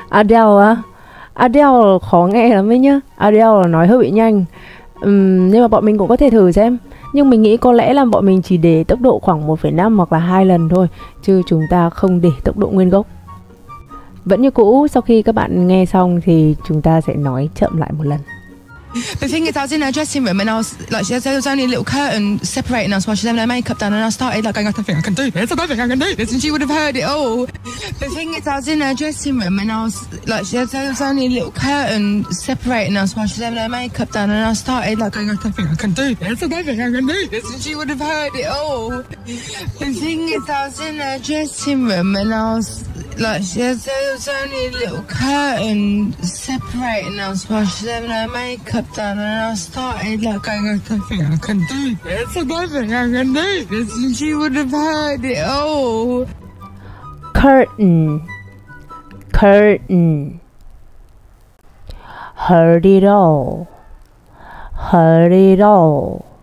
Adele á? Adele khó nghe lắm ấy nhá. Adele là nói hơi bị nhanh. Nhưng mà bọn mình cũng có thể thử xem. Nhưng mình nghĩ có lẽ là bọn mình chỉ để tốc độ khoảng 1,5 hoặc là 2 lần thôi, chứ chúng ta không để tốc độ nguyên gốc. Vẫn như cũ, sau khi các bạn nghe xong thì chúng ta sẽ nói chậm lại một lần. The thing is, I was in her dressing room and I was like, there was only a little curtain separating us while she was having her makeup done, and I started like going, I don't think I can do this, I don't think I can do this, and she would have heard it all. The thing is, I was in her dressing room and I was like, there was only a little curtain separating us while she was having her makeup done, and I started like going, I don't think I can do this, I don't think I can do this, and she would have heard it all. The thing is, I was in her dressing room and I was like, there was only a little curtain separating us while she was having her makeup done, and I started like going, I don't think I can do this, I don't think I can do this, and she would have heard it all. Curtain, curtain. Heard it all, heard it all.